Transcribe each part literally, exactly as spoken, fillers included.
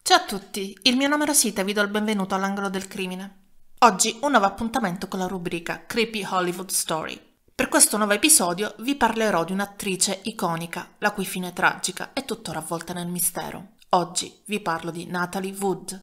Ciao a tutti, il mio nome è Rosita e vi do il benvenuto all'Angolo del Crimine. Oggi un nuovo appuntamento con la rubrica Creepy Hollywood Story. Per questo nuovo episodio vi parlerò di un'attrice iconica, la cui fine tragica è tuttora avvolta nel mistero. Oggi vi parlo di Natalie Wood.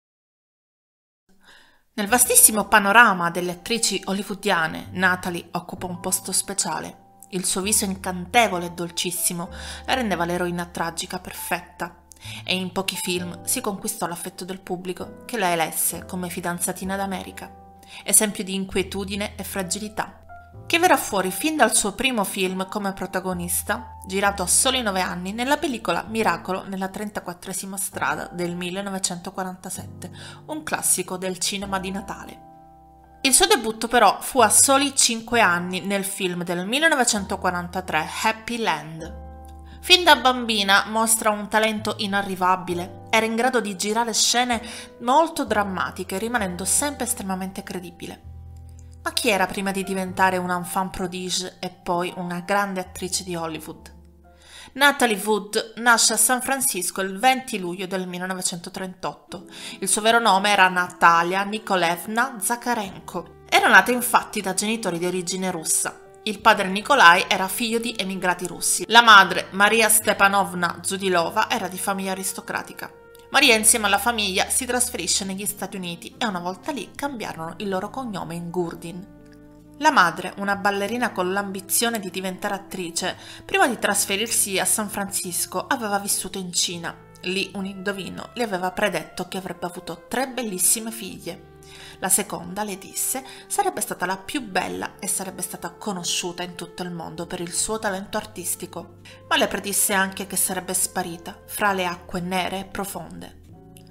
Nel vastissimo panorama delle attrici hollywoodiane, Natalie occupa un posto speciale. Il suo viso incantevole e dolcissimo la rendeva l'eroina tragica perfetta. E in pochi film si conquistò l'affetto del pubblico, che la elesse come fidanzatina d'America, esempio di inquietudine e fragilità, che verrà fuori fin dal suo primo film come protagonista, girato a soli nove anni nella pellicola Miracolo nella trentaquattresima strada del millenovecentoquarantasette, un classico del cinema di Natale. Il suo debutto però fu a soli cinque anni nel film del millenovecentoquarantatré Happy Land. Fin da bambina mostra un talento inarrivabile, era in grado di girare scene molto drammatiche, rimanendo sempre estremamente credibile. Ma chi era prima di diventare una enfant prodige e poi una grande attrice di Hollywood? Natalie Wood nasce a San Francisco il venti luglio del millenovecentotrentotto. Il suo vero nome era Natalia Nikolaevna Zakharenko. Era nata infatti da genitori di origine russa. Il padre Nikolai era figlio di emigrati russi. La madre, Maria Stepanovna Zudilova, era di famiglia aristocratica. Maria insieme alla famiglia si trasferisce negli Stati Uniti e una volta lì cambiarono il loro cognome in Gurdin. La madre, una ballerina con l'ambizione di diventare attrice, prima di trasferirsi a San Francisco aveva vissuto in Cina. Lì un indovino le aveva predetto che avrebbe avuto tre bellissime figlie. La seconda, le disse, sarebbe stata la più bella e sarebbe stata conosciuta in tutto il mondo per il suo talento artistico, ma le predisse anche che sarebbe sparita fra le acque nere e profonde.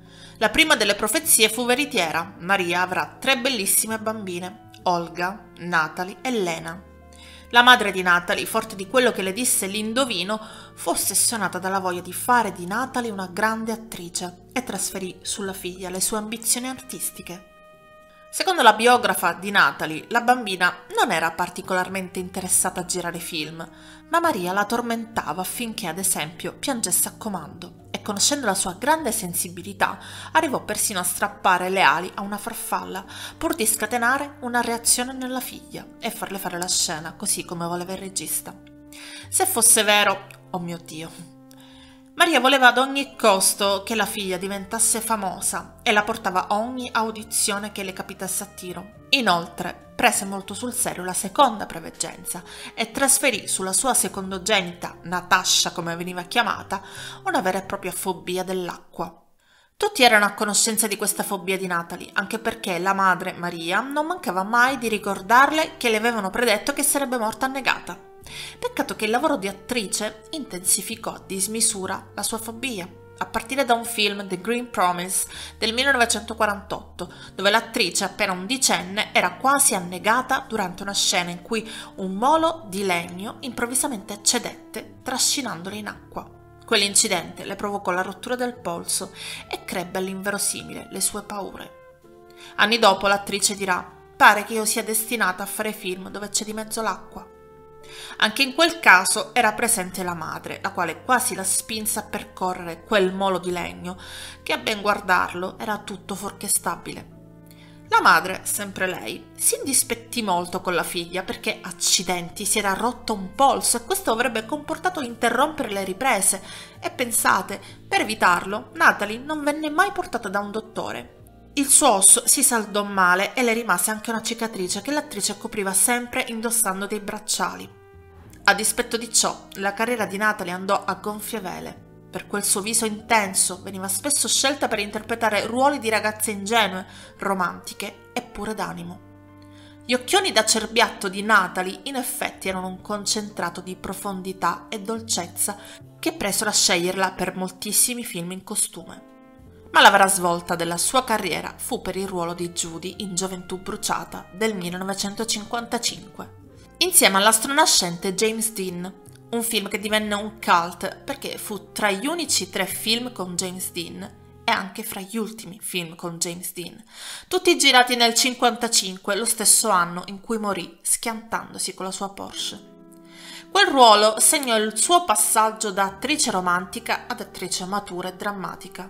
La prima delle profezie fu veritiera. Maria avrà tre bellissime bambine, Olga, Natalie e Lena. La madre di Natalie, forte di quello che le disse l'indovino, fu ossessionata dalla voglia di fare di Natalie una grande attrice e trasferì sulla figlia le sue ambizioni artistiche. Secondo la biografa di Natalie, la bambina non era particolarmente interessata a girare film, ma Maria la tormentava affinché, ad esempio, piangesse a comando e, conoscendo la sua grande sensibilità, arrivò persino a strappare le ali a una farfalla pur di scatenare una reazione nella figlia e farle fare la scena così come voleva il regista. Se fosse vero, oh mio Dio! Maria voleva ad ogni costo che la figlia diventasse famosa e la portava a ogni audizione che le capitasse a tiro. Inoltre, prese molto sul serio la seconda preveggenza e trasferì sulla sua secondogenita, Natasha come veniva chiamata, una vera e propria fobia dell'acqua. Tutti erano a conoscenza di questa fobia di Natalie, anche perché la madre, Maria, non mancava mai di ricordarle che le avevano predetto che sarebbe morta annegata. Peccato che il lavoro di attrice intensificò a dismisura la sua fobia, a partire da un film, The Green Promise, del millenovecentoquarantotto, dove l'attrice, appena undicenne, era quasi annegata durante una scena in cui un molo di legno improvvisamente cedette, trascinandola in acqua. Quell'incidente le provocò la rottura del polso e crebbe all'inverosimile le sue paure. Anni dopo l'attrice dirà: «Pare che io sia destinata a fare film dove c'è di mezzo l'acqua». Anche in quel caso era presente la madre, la quale quasi la spinse a percorrere quel molo di legno, che a ben guardarlo era tutto fuorché stabile. La madre, sempre lei, si indispettì molto con la figlia perché, accidenti, si era rotto un polso e questo avrebbe comportato interrompere le riprese e pensate, per evitarlo, Natalie non venne mai portata da un dottore. Il suo osso si saldò male e le rimase anche una cicatrice che l'attrice copriva sempre indossando dei bracciali. A dispetto di ciò, la carriera di Natalie andò a gonfie vele. Per quel suo viso intenso veniva spesso scelta per interpretare ruoli di ragazze ingenue, romantiche e pure d'animo. Gli occhioni da cerbiatto di Natalie in effetti erano un concentrato di profondità e dolcezza che presero a sceglierla per moltissimi film in costume. Ma la vera svolta della sua carriera fu per il ruolo di Judy in Gioventù bruciata del millenovecentocinquantacinque, insieme all'astronascente James Dean, un film che divenne un cult perché fu tra gli unici tre film con James Dean e anche fra gli ultimi film con James Dean, tutti girati nel cinquantacinque, lo stesso anno in cui morì schiantandosi con la sua Porsche. Quel ruolo segnò il suo passaggio da attrice romantica ad attrice matura e drammatica.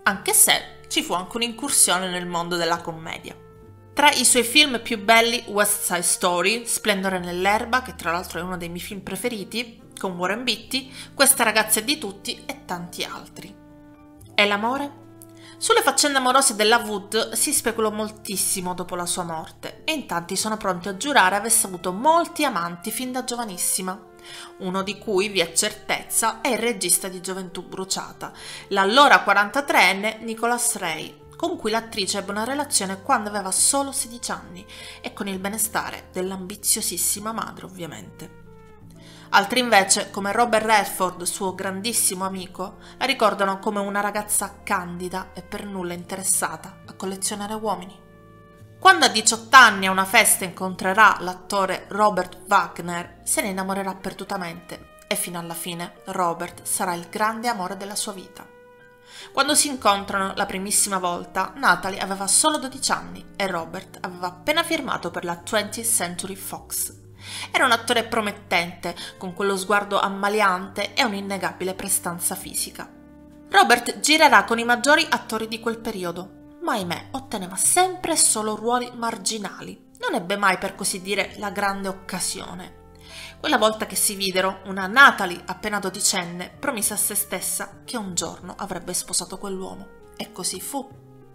anche se ci fu anche un'incursione nel mondo della commedia. Tra i suoi film più belli West Side Story, Splendore nell'erba, che tra l'altro è uno dei miei film preferiti, con Warren Beatty, Questa ragazza è di tutti e tanti altri. E l'amore? Sulle faccende amorose della Wood si speculò moltissimo dopo la sua morte e in tanti sono pronti a giurare avesse avuto molti amanti fin da giovanissima, uno di cui, vi è certezza, è il regista di Gioventù bruciata, l'allora quarantatreenne Nicholas Ray, con cui l'attrice ebbe una relazione quando aveva solo sedici anni e con il benestare dell'ambiziosissima madre, ovviamente. Altri invece, come Robert Redford, suo grandissimo amico, la ricordano come una ragazza candida e per nulla interessata a collezionare uomini. Quando a diciotto anni a una festa incontrerà l'attore Robert Wagner, se ne innamorerà perdutamente e fino alla fine Robert sarà il grande amore della sua vita. Quando si incontrano la primissima volta, Natalie aveva solo dodici anni e Robert aveva appena firmato per la twentieth Century Fox. Era un attore promettente, con quello sguardo ammaliante e un'innegabile prestanza fisica. Robert girerà con i maggiori attori di quel periodo, ma ahimè otteneva sempre solo ruoli marginali. Non ebbe mai, per così dire, la grande occasione. Quella volta che si videro, una Natalie appena dodicenne promise a se stessa che un giorno avrebbe sposato quell'uomo, e così fu.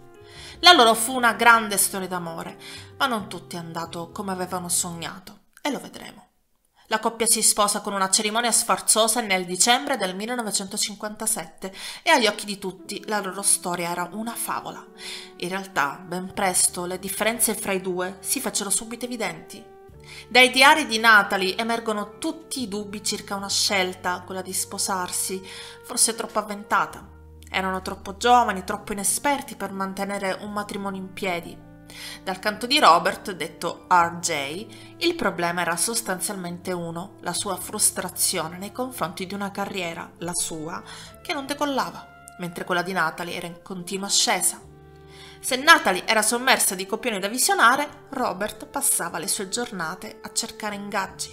La loro fu una grande storia d'amore, ma non tutto è andato come avevano sognato. E lo vedremo. La coppia si sposa con una cerimonia sfarzosa nel dicembre del millenovecentocinquantasette e agli occhi di tutti la loro storia era una favola. In realtà, ben presto, le differenze fra i due si fecero subito evidenti. Dai diari di Natalie emergono tutti i dubbi circa una scelta, quella di sposarsi, forse troppo avventata. Erano troppo giovani, troppo inesperti per mantenere un matrimonio in piedi. Dal canto di Robert, detto R J, il problema era sostanzialmente uno, la sua frustrazione nei confronti di una carriera, la sua, che non decollava, mentre quella di Natalie era in continua ascesa. Se Natalie era sommersa di copioni da visionare, Robert passava le sue giornate a cercare ingaggi.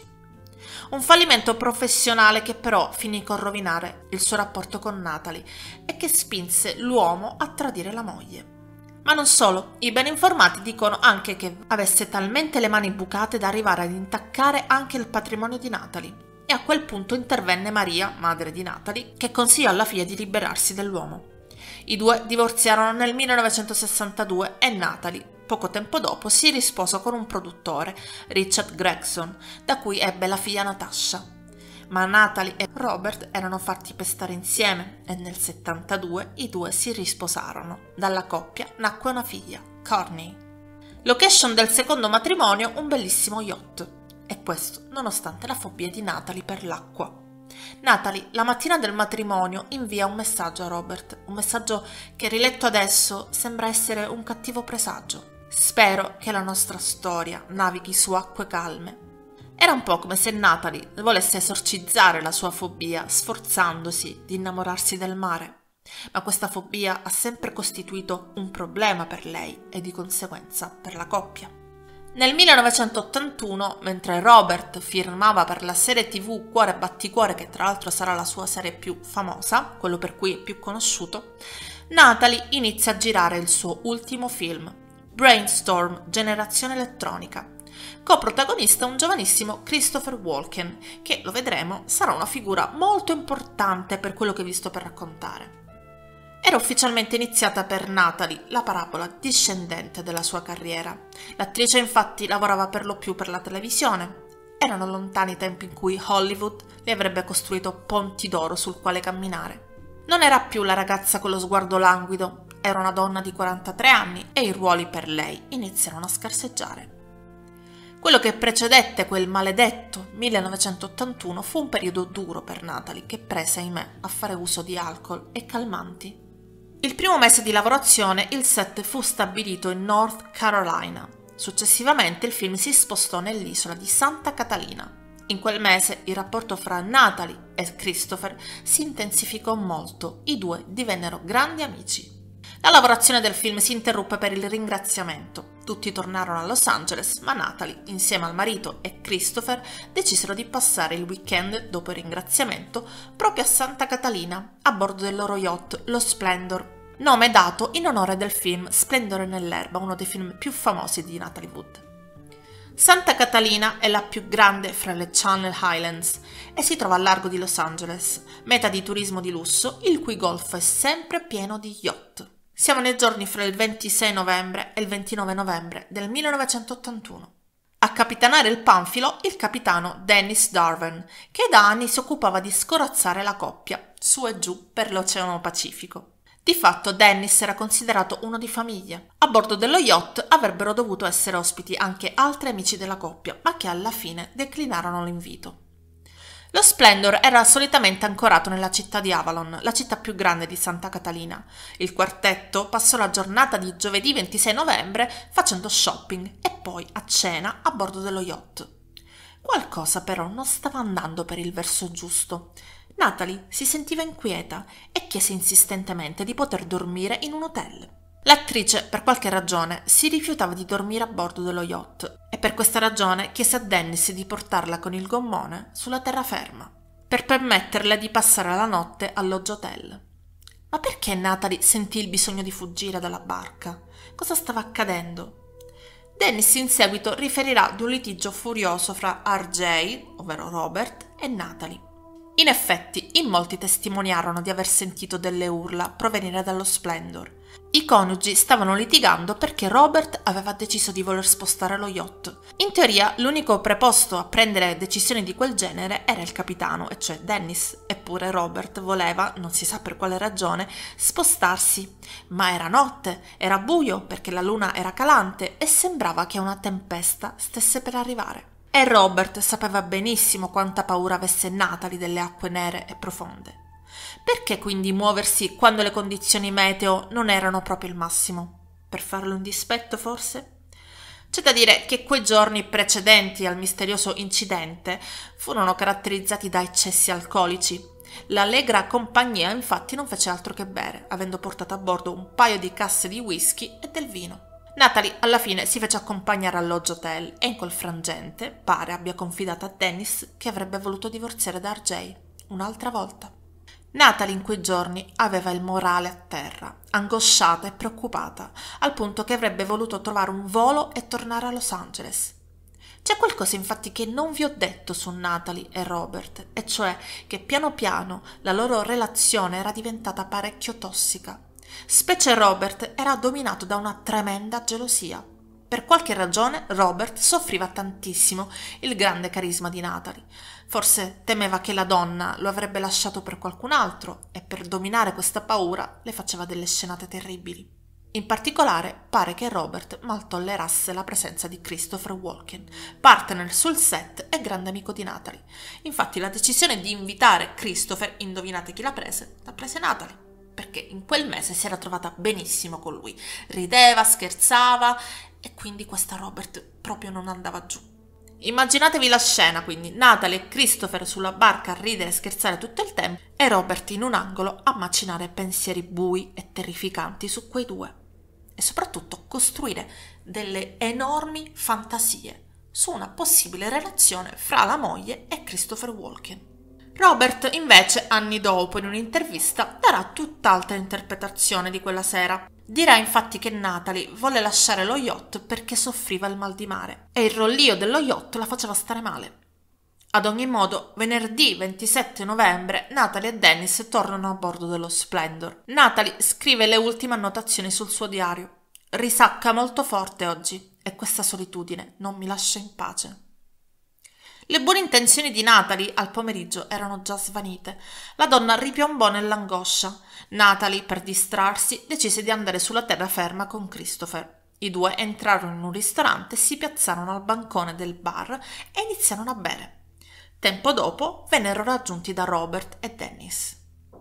Un fallimento professionale che però finì con rovinare il suo rapporto con Natalie e che spinse l'uomo a tradire la moglie. Ma non solo, i ben informati dicono anche che avesse talmente le mani bucate da arrivare ad intaccare anche il patrimonio di Natalie. E a quel punto intervenne Maria, madre di Natalie, che consigliò alla figlia di liberarsi dell'uomo. I due divorziarono nel millenovecentosessantadue e Natalie, poco tempo dopo, si risposò con un produttore, Richard Gregson, da cui ebbe la figlia Natasha. Ma Natalie e Robert erano fatti per stare insieme e nel settantadue i due si risposarono. Dalla coppia nacque una figlia, Courtney. Location del secondo matrimonio, un bellissimo yacht. E questo nonostante la fobia di Natalie per l'acqua. Natalie, la mattina del matrimonio, invia un messaggio a Robert, un messaggio che riletto adesso sembra essere un cattivo presagio. Spero che la nostra storia navighi su acque calme. Era un po' come se Natalie volesse esorcizzare la sua fobia sforzandosi di innamorarsi del mare, ma questa fobia ha sempre costituito un problema per lei e di conseguenza per la coppia. Nel millenovecentottantuno, mentre Robert firmava per la serie tivù Cuore Batticuore, che tra l'altro sarà la sua serie più famosa, quello per cui è più conosciuto, Natalie inizia a girare il suo ultimo film, Brainstorm, Generazione Elettronica. Coprotagonista un giovanissimo Christopher Walken, che, lo vedremo, sarà una figura molto importante per quello che vi sto per raccontare. Era ufficialmente iniziata per Natalie la parabola discendente della sua carriera. L'attrice infatti lavorava per lo più per la televisione. Erano lontani i tempi in cui Hollywood le avrebbe costruito ponti d'oro sul quale camminare. Non era più la ragazza con lo sguardo languido, era una donna di quarantatré anni e i ruoli per lei iniziarono a scarseggiare. Quello che precedette quel maledetto millenovecentottantuno fu un periodo duro per Natalie, che prese, ahimè, a fare uso di alcol e calmanti. Il primo mese di lavorazione il set fu stabilito in North Carolina. Successivamente il film si spostò nell'isola di Santa Catalina. In quel mese il rapporto fra Natalie e Christopher si intensificò molto, i due divennero grandi amici. La lavorazione del film si interruppe per il ringraziamento. Tutti tornarono a Los Angeles, ma Natalie, insieme al marito e Christopher, decisero di passare il weekend, dopo il ringraziamento, proprio a Santa Catalina, a bordo del loro yacht, lo Splendor. nome dato in onore del film Splendore nell'erba, uno dei film più famosi di Natalie Wood. Santa Catalina è la più grande fra le Channel Islands e si trova al largo di Los Angeles, meta di turismo di lusso, il cui golfo è sempre pieno di yacht. Siamo nei giorni fra il ventisei novembre e il ventinove novembre del millenovecentottantuno. A capitanare il panfilo il capitano Dennis Darwin, che da anni si occupava di scorazzare la coppia su e giù per l'Oceano Pacifico. Di fatto Dennis era considerato uno di famiglia. A bordo dello yacht avrebbero dovuto essere ospiti anche altri amici della coppia, ma che alla fine declinarono l'invito. Lo Splendor era solitamente ancorato nella città di Avalon, la città più grande di Santa Catalina. Il quartetto passò la giornata di giovedì ventisei novembre facendo shopping e poi a cena a bordo dello yacht. Qualcosa però non stava andando per il verso giusto. Natalie si sentiva inquieta e chiese insistentemente di poter dormire in un hotel. L'attrice, per qualche ragione, si rifiutava di dormire a bordo dello yacht e per questa ragione chiese a Dennis di portarla con il gommone sulla terraferma per permetterle di passare la notte al lodge hotel. Ma perché Natalie sentì il bisogno di fuggire dalla barca? Cosa stava accadendo? Dennis in seguito riferirà di un litigio furioso fra R J, ovvero Robert, e Natalie. In effetti, in molti testimoniarono di aver sentito delle urla provenire dallo Splendor. I coniugi stavano litigando perché Robert aveva deciso di voler spostare lo yacht. In teoria, l'unico preposto a prendere decisioni di quel genere era il capitano, e cioè Dennis, eppure Robert voleva, non si sa per quale ragione, spostarsi. Ma era notte, era buio perché la luna era calante e sembrava che una tempesta stesse per arrivare. E Robert sapeva benissimo quanta paura avesse Natalie delle acque nere e profonde. Perché quindi muoversi quando le condizioni meteo non erano proprio il massimo? Per farlo in dispetto, forse? C'è da dire che quei giorni precedenti al misterioso incidente furono caratterizzati da eccessi alcolici. L'allegra compagnia infatti non fece altro che bere, avendo portato a bordo un paio di casse di whisky e del vino. Natalie alla fine si fece accompagnare al lodge hotel e in quel frangente pare abbia confidato a Dennis che avrebbe voluto divorziare da R J un'altra volta. Natalie in quei giorni aveva il morale a terra, angosciata e preoccupata, al punto che avrebbe voluto trovare un volo e tornare a Los Angeles. C'è qualcosa infatti che non vi ho detto su Natalie e Robert, e cioè che piano piano la loro relazione era diventata parecchio tossica. Specie Robert era dominato da una tremenda gelosia. Per qualche ragione Robert soffriva tantissimo il grande carisma di Natalie. Forse temeva che la donna lo avrebbe lasciato per qualcun altro e per dominare questa paura le faceva delle scenate terribili. In particolare pare che Robert mal tollerasse la presenza di Christopher Walken, partner sul set e grande amico di Natalie. Infatti la decisione di invitare Christopher, indovinate chi l'ha prese? L'ha prese Natalie. Perché in quel mese si era trovata benissimo con lui, rideva, scherzava e quindi questa Robert proprio non andava giù. Immaginatevi la scena quindi, Natalie e Christopher sulla barca a ridere e scherzare tutto il tempo e Robert in un angolo a macinare pensieri bui e terrificanti su quei due e soprattutto costruire delle enormi fantasie su una possibile relazione fra la moglie e Christopher Walken. Robert invece, anni dopo, in un'intervista, darà tutt'altra interpretazione di quella sera. Dirà infatti che Natalie volle lasciare lo yacht perché soffriva il mal di mare e il rollio dello yacht la faceva stare male. Ad ogni modo, venerdì ventisette novembre, Natalie e Dennis tornano a bordo dello Splendor. Natalie scrive le ultime annotazioni sul suo diario. Risacca molto forte oggi e questa solitudine non mi lascia in pace. Le buone intenzioni di Natalie al pomeriggio erano già svanite. La donna ripiombò nell'angoscia. Natalie, per distrarsi, decise di andare sulla terraferma con Christopher. I due entrarono in un ristorante, si piazzarono al bancone del bar e iniziarono a bere. Tempo dopo vennero raggiunti da Robert e Dennis.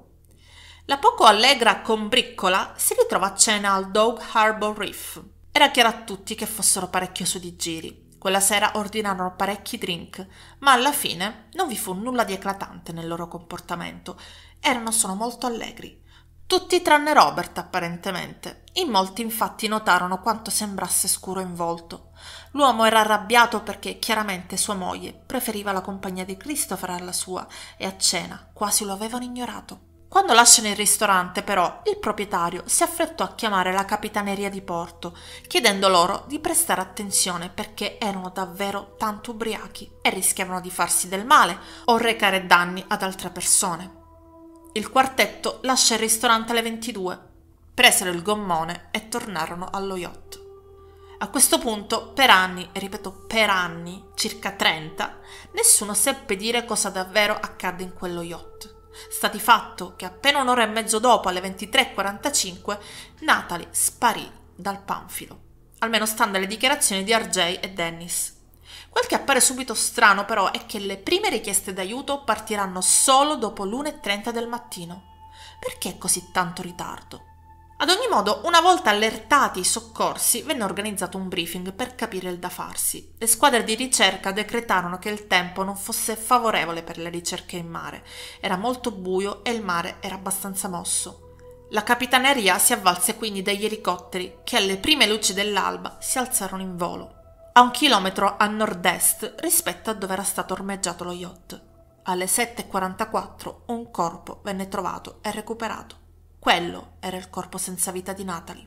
La poco allegra combriccola si ritrova a cena al Dog Harbor Reef. Era chiaro a tutti che fossero parecchio su di giri. Quella sera ordinarono parecchi drink, ma alla fine non vi fu nulla di eclatante nel loro comportamento. Erano solo molto allegri. Tutti tranne Robert, apparentemente. In molti infatti notarono quanto sembrasse scuro in volto. L'uomo era arrabbiato perché chiaramente sua moglie preferiva la compagnia di Christopher alla sua e a cena quasi lo avevano ignorato. Quando lasciano il ristorante, però, il proprietario si affrettò a chiamare la capitaneria di porto, chiedendo loro di prestare attenzione perché erano davvero tanto ubriachi e rischiavano di farsi del male o recare danni ad altre persone. Il quartetto lascia il ristorante alle ventidue, presero il gommone e tornarono allo yacht. A questo punto, per anni, e ripeto per anni, circa trenta, nessuno seppe dire cosa davvero accadde in quello yacht. Sta di fatto che appena un'ora e mezzo dopo, alle ventitré e quarantacinque, Natalie sparì dal panfilo, almeno stando alle dichiarazioni di R J e Dennis. Quel che appare subito strano però è che le prime richieste d'aiuto partiranno solo dopo l'una e trenta del mattino. Perché così tanto ritardo? Ad ogni modo, una volta allertati i soccorsi, venne organizzato un briefing per capire il da farsi. Le squadre di ricerca decretarono che il tempo non fosse favorevole per le ricerche in mare. Era molto buio e il mare era abbastanza mosso. La capitaneria si avvalse quindi degli elicotteri che alle prime luci dell'alba si alzarono in volo, a un chilometro a nord-est rispetto a dove era stato ormeggiato lo yacht. Alle sette e quarantaquattro un corpo venne trovato e recuperato. Quello era il corpo senza vita di Natalie.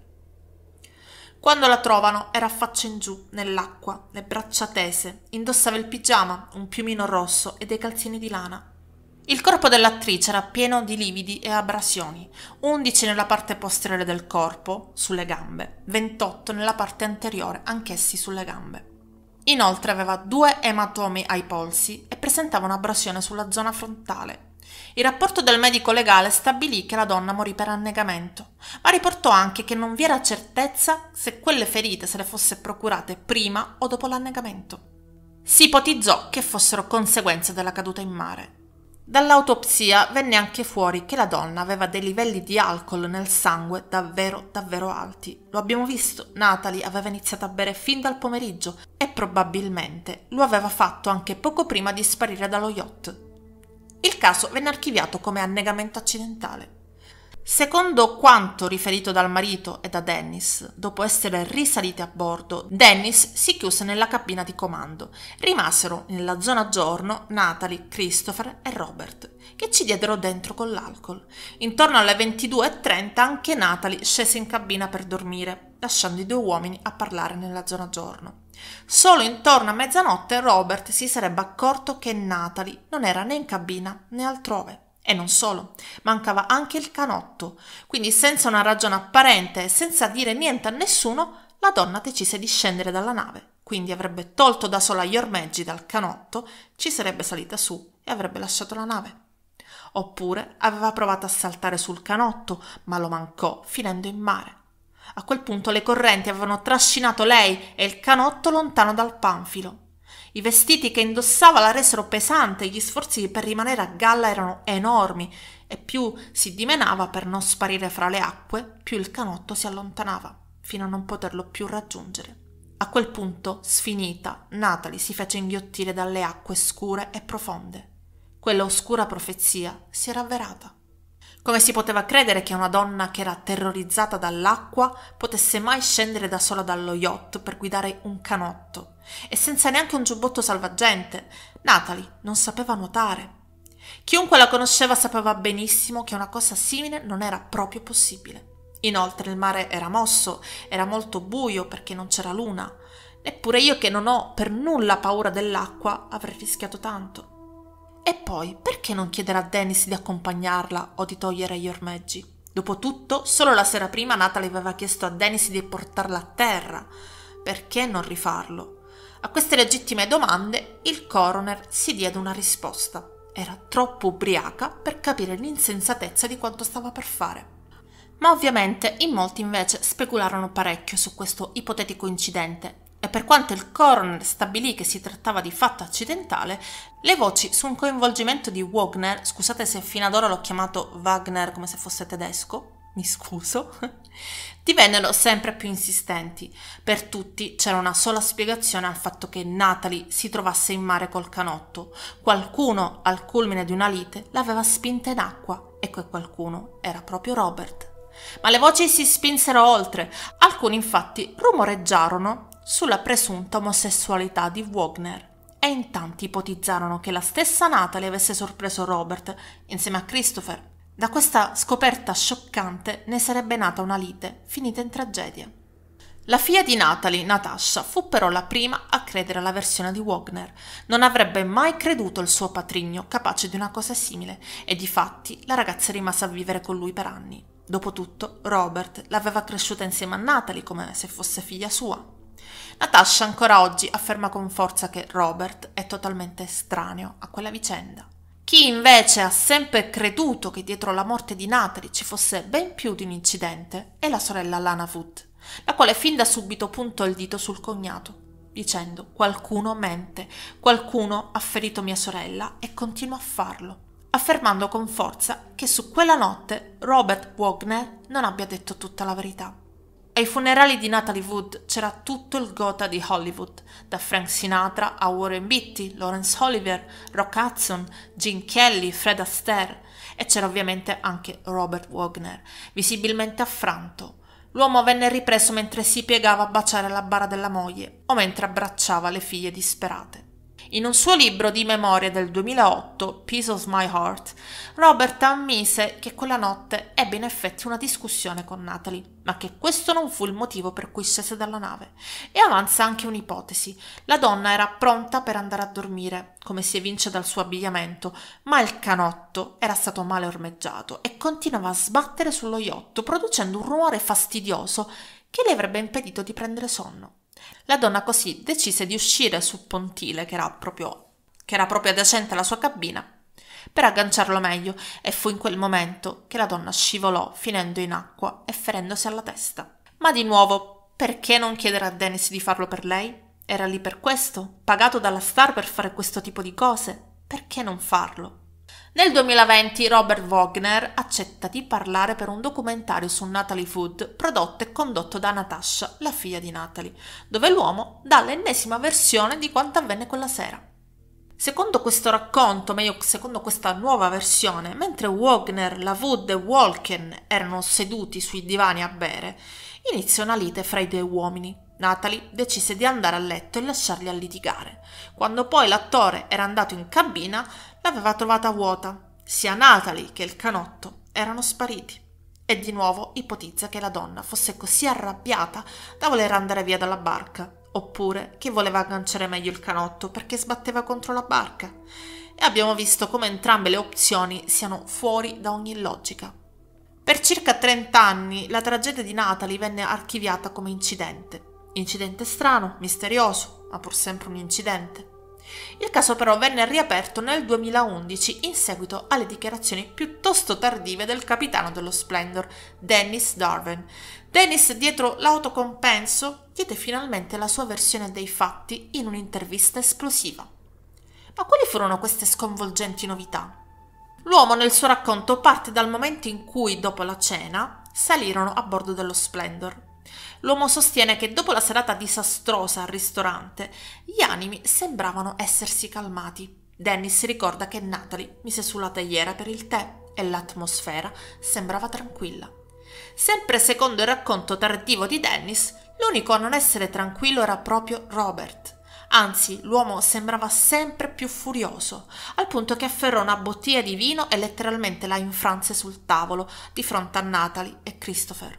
Quando la trovano era a faccia in giù, nell'acqua, le braccia tese, indossava il pigiama, un piumino rosso e dei calzini di lana. Il corpo dell'attrice era pieno di lividi e abrasioni, undici nella parte posteriore del corpo, sulle gambe, ventotto nella parte anteriore, anch'essi sulle gambe. Inoltre aveva due ematomi ai polsi e presentava un'abrasione sulla zona frontale. Il rapporto del medico legale stabilì che la donna morì per annegamento, ma riportò anche che non vi era certezza se quelle ferite se le fosse procurate prima o dopo l'annegamento. Si ipotizzò che fossero conseguenze della caduta in mare. Dall'autopsia venne anche fuori che la donna aveva dei livelli di alcol nel sangue davvero davvero alti. Lo abbiamo visto, Natalie aveva iniziato a bere fin dal pomeriggio e probabilmente lo aveva fatto anche poco prima di sparire dallo yacht. Il caso venne archiviato come annegamento accidentale. Secondo quanto riferito dal marito e da Dennis, dopo essere risaliti a bordo, Dennis si chiuse nella cabina di comando. Rimasero nella zona giorno Natalie, Christopher e Robert, che ci diedero dentro con l'alcol. Intorno alle ventidue e trenta anche Natalie scese in cabina per dormire, lasciando i due uomini a parlare nella zona giorno. Solo intorno a mezzanotte Robert si sarebbe accorto che Natalie non era né in cabina né altrove. E non solo, mancava anche il canotto, quindi senza una ragione apparente e senza dire niente a nessuno, la donna decise di scendere dalla nave, quindi avrebbe tolto da sola gli ormeggi dal canotto, ci sarebbe salita su e avrebbe lasciato la nave. Oppure aveva provato a saltare sul canotto, ma lo mancò, finendo in mare. A quel punto le correnti avevano trascinato lei e il canotto lontano dal panfilo. I vestiti che indossava la resero pesante e gli sforzi per rimanere a galla erano enormi e più si dimenava per non sparire fra le acque, più il canotto si allontanava, fino a non poterlo più raggiungere. A quel punto, sfinita, Natalie si fece inghiottire dalle acque scure e profonde. Quella oscura profezia si era avverata. Come si poteva credere che una donna che era terrorizzata dall'acqua potesse mai scendere da sola dallo yacht per guidare un canotto e senza neanche un giubbotto salvagente? Natalie non sapeva nuotare. Chiunque la conosceva sapeva benissimo che una cosa simile non era proprio possibile. Inoltre il mare era mosso, era molto buio perché non c'era luna. Neppure io, che non ho per nulla paura dell'acqua, avrei rischiato tanto. E poi, perché non chiedere a Dennis di accompagnarla o di togliere gli ormeggi? Dopotutto, solo la sera prima Natalie aveva chiesto a Dennis di portarla a terra. Perché non rifarlo? A queste legittime domande il coroner si diede una risposta. Era troppo ubriaca per capire l'insensatezza di quanto stava per fare. Ma ovviamente in molti invece specularono parecchio su questo ipotetico incidente. E per quanto il coroner stabilì che si trattava di fatto accidentale, le voci su un coinvolgimento di Wagner, scusate se fino ad ora l'ho chiamato Wagner come se fosse tedesco, mi scuso, divennero sempre più insistenti. Per tutti c'era una sola spiegazione al fatto che Natalie si trovasse in mare col canotto. Qualcuno, al culmine di una lite, l'aveva spinta in acqua e quel qualcuno era proprio Robert. Ma le voci si spinsero oltre. Alcuni infatti rumoreggiarono sulla presunta omosessualità di Wagner e in tanti ipotizzarono che la stessa Natalie avesse sorpreso Robert insieme a Christopher Da questa scoperta scioccante ne sarebbe nata una lite, finita in tragedia. La figlia di Natalie, Natasha, fu però la prima a credere alla versione di Wagner. Non avrebbe mai creduto il suo patrigno capace di una cosa simile e difatti la ragazza rimase a vivere con lui per anni. Dopotutto, Robert l'aveva cresciuta insieme a Natalie come se fosse figlia sua. Natasha ancora oggi afferma con forza che Robert è totalmente estraneo a quella vicenda. Chi invece ha sempre creduto che dietro la morte di Natalie ci fosse ben più di un incidente è la sorella Lana Wood, la quale fin da subito puntò il dito sul cognato, dicendo: qualcuno mente, qualcuno ha ferito mia sorella e continua a farlo, affermando con forza che su quella notte Robert Wagner non abbia detto tutta la verità. Ai funerali di Natalie Wood c'era tutto il gotha di Hollywood, da Frank Sinatra a Warren Beatty, Laurence Olivier, Rock Hudson, Gene Kelly, Fred Astaire, e c'era ovviamente anche Robert Wagner, visibilmente affranto. L'uomo venne ripreso mentre si piegava a baciare la bara della moglie o mentre abbracciava le figlie disperate. In un suo libro di memoria del duemilaotto, Piece of My Heart, Robert ammise che quella notte ebbe in effetti una discussione con Natalie, ma che questo non fu il motivo per cui scese dalla nave, e avanza anche un'ipotesi. La donna era pronta per andare a dormire, come si evince dal suo abbigliamento, ma il canotto era stato male ormeggiato e continuava a sbattere sullo yacht, producendo un rumore fastidioso che le avrebbe impedito di prendere sonno. La donna così decise di uscire sul pontile, che era proprio, che era proprio adiacente alla sua cabina, per agganciarlo meglio, e fu in quel momento che la donna scivolò, finendo in acqua e ferendosi alla testa. Ma di nuovo, perché non chiedere a Dennis di farlo per lei? Era lì per questo? Pagato dalla star per fare questo tipo di cose? Perché non farlo? Nel duemilaventi Robert Wagner accetta di parlare per un documentario su Natalie Wood prodotto e condotto da Natasha, la figlia di Natalie, dove l'uomo dà l'ennesima versione di quanto avvenne quella sera. Secondo questo racconto, meglio secondo questa nuova versione, mentre Wagner, la Wood e Walken erano seduti sui divani a bere, inizia una lite fra i due uomini. Natalie decise di andare a letto e lasciarli a litigare. Quando poi l'attore era andato in cabina, l'aveva trovata vuota. Sia Natalie che il canotto erano spariti. E di nuovo ipotizza che la donna fosse così arrabbiata da voler andare via dalla barca, oppure che voleva agganciare meglio il canotto perché sbatteva contro la barca. E abbiamo visto come entrambe le opzioni siano fuori da ogni logica. Per circa trenta anni la tragedia di Natalie venne archiviata come incidente. Incidente strano, misterioso, ma pur sempre un incidente. Il caso però venne riaperto nel duemilaundici in seguito alle dichiarazioni piuttosto tardive del capitano dello Splendor, Dennis Darwin. Dennis, dietro l'autocompenso, diede finalmente la sua versione dei fatti in un'intervista esplosiva. Ma quali furono queste sconvolgenti novità? L'uomo nel suo racconto parte dal momento in cui, dopo la cena, salirono a bordo dello Splendor. L'uomo sostiene che dopo la serata disastrosa al ristorante, gli animi sembravano essersi calmati. Dennis ricorda che Natalie mise sulla teiera per il tè e l'atmosfera sembrava tranquilla. Sempre secondo il racconto tardivo di Dennis, l'unico a non essere tranquillo era proprio Robert. Anzi, l'uomo sembrava sempre più furioso, al punto che afferrò una bottiglia di vino e letteralmente la infranse sul tavolo di fronte a Natalie e Christopher.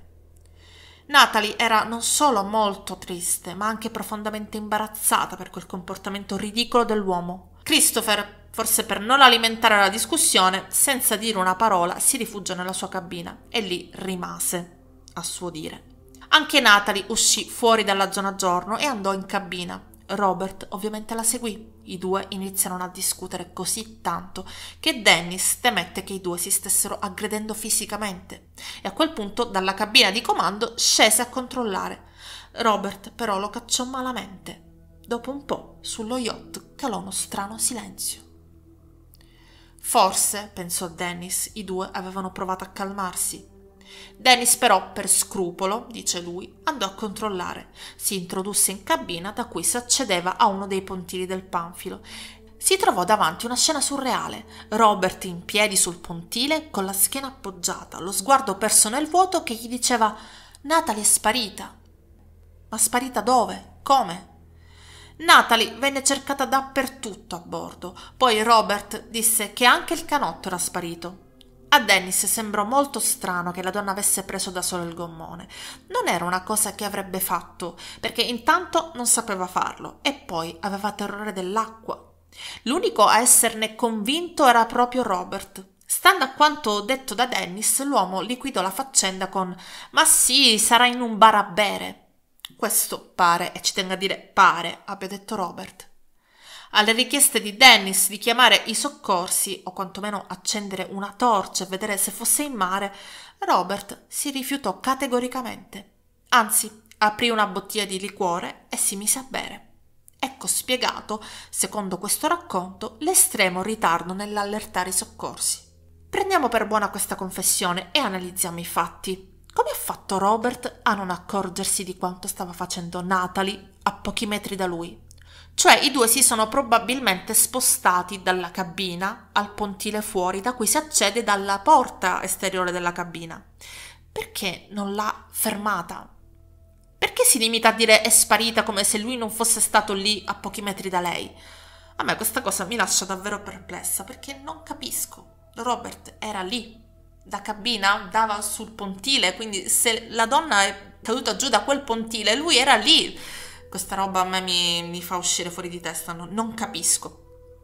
Natalie era non solo molto triste, ma anche profondamente imbarazzata per quel comportamento ridicolo dell'uomo. Christopher, forse per non alimentare la discussione, senza dire una parola si rifugiò nella sua cabina e lì rimase, a suo dire. Anche Natalie uscì fuori dalla zona giorno e andò in cabina. Robert ovviamente la seguì. I due iniziarono a discutere così tanto che Dennis temette che i due si stessero aggredendo fisicamente e a quel punto dalla cabina di comando scese a controllare. Robert però lo cacciò malamente. Dopo un po' sullo yacht calò uno strano silenzio. Forse, pensò Dennis, i due avevano provato a calmarsi. Dennis però, per scrupolo, dice lui, andò a controllare. Si introdusse in cabina da cui si accedeva a uno dei pontili del panfilo. Si trovò davanti una scena surreale. Robert in piedi sul pontile, con la schiena appoggiata, lo sguardo perso nel vuoto, che gli diceva: Natalie è sparita. Ma sparita dove? Come? Natalie venne cercata dappertutto a bordo. Poi Robert disse che anche il canotto era sparito. A Dennis sembrò molto strano che la donna avesse preso da solo il gommone. Non era una cosa che avrebbe fatto, perché intanto non sapeva farlo e poi aveva terrore dell'acqua. L'unico a esserne convinto era proprio Robert. Stando a quanto detto da Dennis, l'uomo liquidò la faccenda con «Ma sì, sarà in un bar a bere». Questo pare, e ci tengo a dire pare, abbia detto Robert. Alle richieste di Dennis di chiamare i soccorsi, o quantomeno accendere una torcia e vedere se fosse in mare, Robert si rifiutò categoricamente. Anzi, aprì una bottiglia di liquore e si mise a bere. Ecco spiegato, secondo questo racconto, l'estremo ritardo nell'allertare i soccorsi. Prendiamo per buona questa confessione e analizziamo i fatti. Come ha fatto Robert a non accorgersi di quanto stava facendo Natalie a pochi metri da lui? Cioè i due si sono probabilmente spostati dalla cabina al pontile fuori, da cui si accede dalla porta esteriore della cabina. Perché non l'ha fermata? Perché si limita a dire è sparita come se lui non fosse stato lì a pochi metri da lei? A me questa cosa mi lascia davvero perplessa, perché non capisco. Robert era lì, da cabina, dava sul pontile, quindi se la donna è caduta giù da quel pontile, lui era lì. Questa roba a me mi, mi fa uscire fuori di testa, no, non capisco.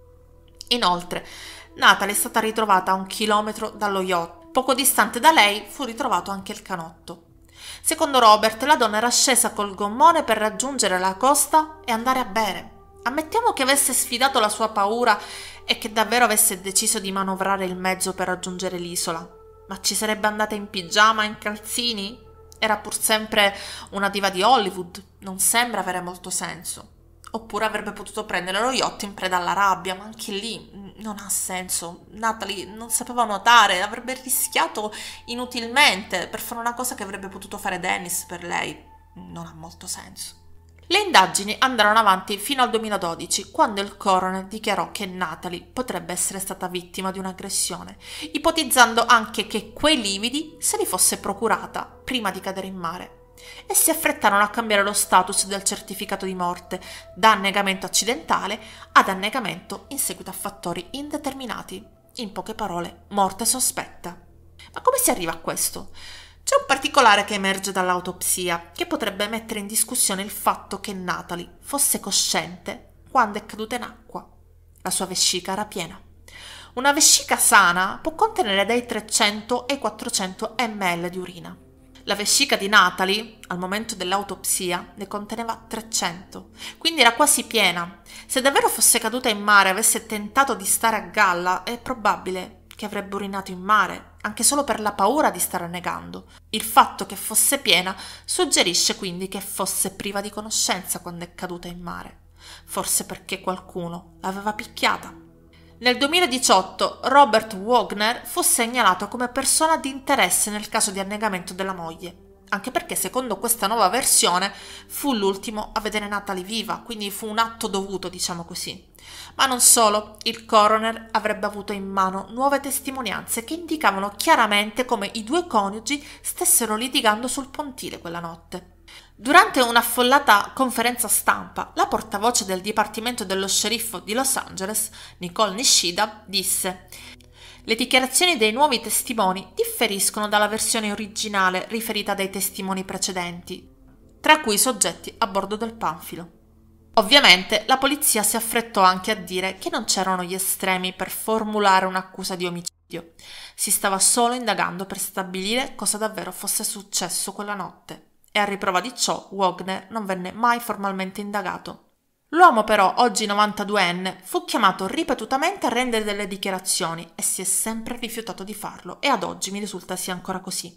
Inoltre, Natalie è stata ritrovata a un chilometro dallo yacht. Poco distante da lei fu ritrovato anche il canotto. Secondo Robert, la donna era scesa col gommone per raggiungere la costa e andare a bere. Ammettiamo che avesse sfidato la sua paura e che davvero avesse deciso di manovrare il mezzo per raggiungere l'isola. Ma ci sarebbe andata in pigiama, in calzini? Era pur sempre una diva di Hollywood, non sembra avere molto senso. Oppure avrebbe potuto prendere lo yacht in preda alla rabbia, ma anche lì non ha senso. Natalie non sapeva nuotare, avrebbe rischiato inutilmente per fare una cosa che avrebbe potuto fare Dennis per lei. Non ha molto senso. Le indagini andarono avanti fino al duemiladodici, quando il coroner dichiarò che Natalie potrebbe essere stata vittima di un'aggressione, ipotizzando anche che quei lividi se li fosse procurata prima di cadere in mare. E si affrettarono a cambiare lo status del certificato di morte da annegamento accidentale ad annegamento in seguito a fattori indeterminati. In poche parole, morte sospetta. Ma come si arriva a questo? C'è un particolare che emerge dall'autopsia che potrebbe mettere in discussione il fatto che Natalie fosse cosciente quando è caduta in acqua. La sua vescica era piena. Una vescica sana può contenere dai trecento ai quattrocento millilitri di urina. La vescica di Natalie, al momento dell'autopsia, ne conteneva trecento, quindi era quasi piena. Se davvero fosse caduta in mare e avesse tentato di stare a galla, è probabile che avrebbe urinato in mare, anche solo per la paura di stare annegando. Il fatto che fosse piena suggerisce quindi che fosse priva di conoscenza quando è caduta in mare, forse perché qualcuno l'aveva picchiata. Nel duemiladiciotto Robert Wagner fu segnalato come persona di interesse nel caso di annegamento della moglie, anche perché secondo questa nuova versione fu l'ultimo a vedere Natalie viva, quindi fu un atto dovuto, diciamo così. Ma non solo, il coroner avrebbe avuto in mano nuove testimonianze che indicavano chiaramente come i due coniugi stessero litigando sul pontile quella notte. Durante un'affollata conferenza stampa, la portavoce del Dipartimento dello Sceriffo di Los Angeles, Nicole Nishida, disse: «Le dichiarazioni dei nuovi testimoni differiscono dalla versione originale riferita dai testimoni precedenti, tra cui i soggetti a bordo del panfilo». Ovviamente la polizia si affrettò anche a dire che non c'erano gli estremi per formulare un'accusa di omicidio. Si stava solo indagando per stabilire cosa davvero fosse successo quella notte. E a riprova di ciò Wagner non venne mai formalmente indagato. L'uomo però, oggi novantaduenne, fu chiamato ripetutamente a rendere delle dichiarazioni e si è sempre rifiutato di farlo, e ad oggi mi risulta sia ancora così.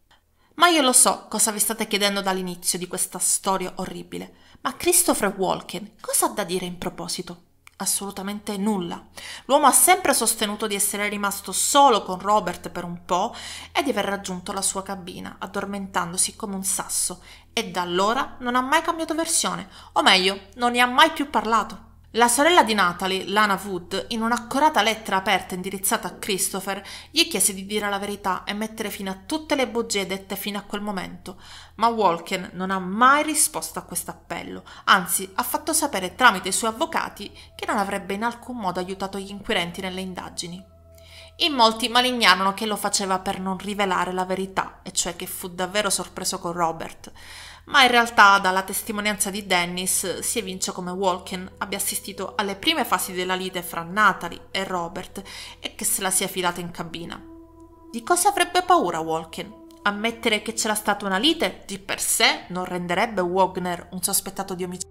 Ma io lo so cosa vi state chiedendo dall'inizio di questa storia orribile, ma Christopher Walken cosa ha da dire in proposito? Assolutamente nulla. L'uomo ha sempre sostenuto di essere rimasto solo con Robert per un po' e di aver raggiunto la sua cabina, addormentandosi come un sasso, e da allora non ha mai cambiato versione, o meglio, non ne ha mai più parlato. La sorella di Natalie, Lana Wood, in un'accorata lettera aperta indirizzata a Christopher, gli chiese di dire la verità e mettere fine a tutte le bugie dette fino a quel momento, ma Walken non ha mai risposto a questo appello, anzi ha fatto sapere tramite i suoi avvocati che non avrebbe in alcun modo aiutato gli inquirenti nelle indagini. In molti malignarono che lo faceva per non rivelare la verità, e cioè che fu davvero sorpreso con Robert. Ma in realtà dalla testimonianza di Dennis si evince come Walken abbia assistito alle prime fasi della lite fra Natalie e Robert e che se la sia filata in cabina. Di cosa avrebbe paura Walken? Ammettere che c'era stata una lite di per sé non renderebbe Wagner un sospettato di omicidio.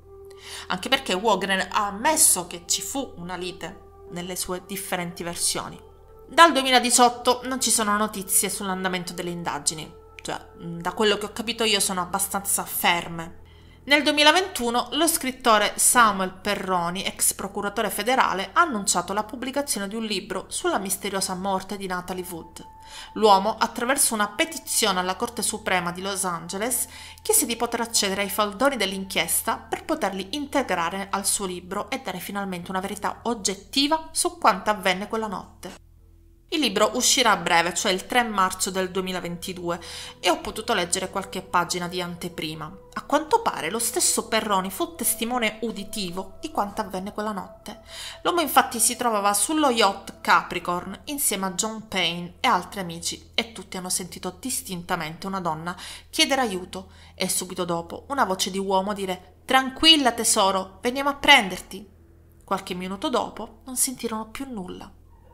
Anche perché Wagner ha ammesso che ci fu una lite nelle sue differenti versioni. Dal duemiladiciotto non ci sono notizie sull'andamento delle indagini, cioè da quello che ho capito io sono abbastanza ferme. Nel duemilaventuno lo scrittore Samuel Perroni, ex procuratore federale, ha annunciato la pubblicazione di un libro sulla misteriosa morte di Natalie Wood. L'uomo, attraverso una petizione alla Corte Suprema di Los Angeles, chiese di poter accedere ai faldoni dell'inchiesta per poterli integrare al suo libro e dare finalmente una verità oggettiva su quanto avvenne quella notte. Il libro uscirà a breve, cioè il tre marzo del duemilaventidue, e ho potuto leggere qualche pagina di anteprima. A quanto pare lo stesso Perroni fu testimone uditivo di quanto avvenne quella notte. L'uomo infatti si trovava sullo yacht Capricorn insieme a John Payne e altri amici e tutti hanno sentito distintamente una donna chiedere aiuto e subito dopo una voce di uomo dire «Tranquilla tesoro, veniamo a prenderti». Qualche minuto dopo non sentirono più nulla.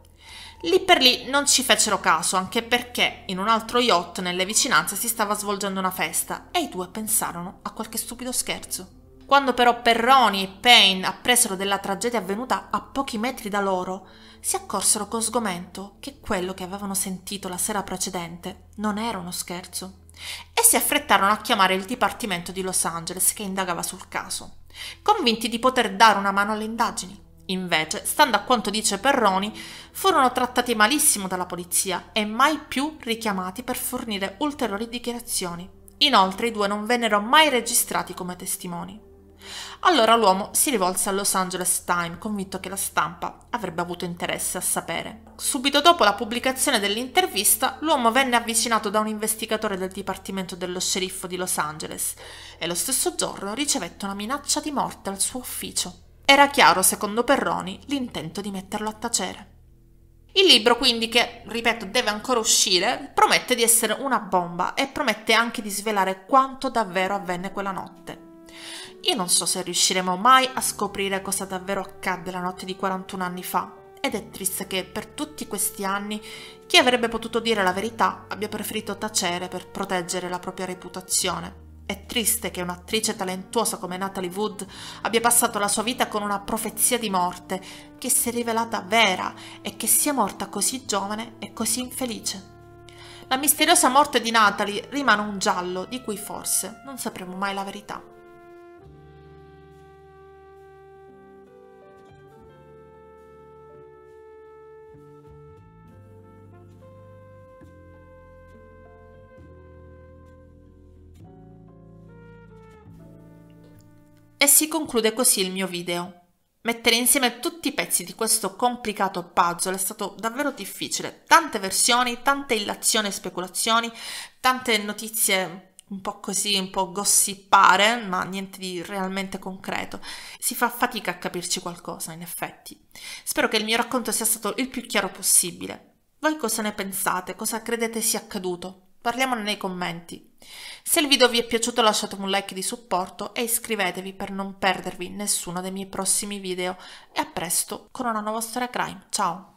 Lì per lì non ci fecero caso, anche perché in un altro yacht nelle vicinanze si stava svolgendo una festa e i due pensarono a qualche stupido scherzo. Quando però Perroni e Payne appresero della tragedia avvenuta a pochi metri da loro, si accorsero con sgomento che quello che avevano sentito la sera precedente non era uno scherzo e si affrettarono a chiamare il Dipartimento di Los Angeles che indagava sul caso, convinti di poter dare una mano alle indagini. Invece, stando a quanto dice Perroni, furono trattati malissimo dalla polizia e mai più richiamati per fornire ulteriori dichiarazioni. Inoltre i due non vennero mai registrati come testimoni. Allora l'uomo si rivolse al Los Angeles Times, convinto che la stampa avrebbe avuto interesse a sapere. Subito dopo la pubblicazione dell'intervista, l'uomo venne avvicinato da un investigatore del Dipartimento dello Sceriffo di Los Angeles e lo stesso giorno ricevette una minaccia di morte al suo ufficio. Era chiaro, secondo Perroni, l'intento di metterlo a tacere. Il libro, quindi, che, ripeto, deve ancora uscire, promette di essere una bomba e promette anche di svelare quanto davvero avvenne quella notte. Io non so se riusciremo mai a scoprire cosa davvero accadde la notte di quarantuno anni fa, ed è triste che per tutti questi anni chi avrebbe potuto dire la verità abbia preferito tacere per proteggere la propria reputazione. È triste che un'attrice talentuosa come Natalie Wood abbia passato la sua vita con una profezia di morte che si è rivelata vera e che sia morta così giovane e così infelice. La misteriosa morte di Natalie rimane un giallo di cui forse non sapremo mai la verità. E si conclude così il mio video. Mettere insieme tutti i pezzi di questo complicato puzzle è stato davvero difficile. Tante versioni, tante illazioni e speculazioni, tante notizie un po' così, un po' gossipare, ma niente di realmente concreto. Si fa fatica a capirci qualcosa, in effetti. Spero che il mio racconto sia stato il più chiaro possibile. Voi cosa ne pensate? Cosa credete sia accaduto? Parliamone nei commenti. Se il video vi è piaciuto lasciatemi un like di supporto e iscrivetevi per non perdervi nessuno dei miei prossimi video e a presto con una nuova storia crime. Ciao!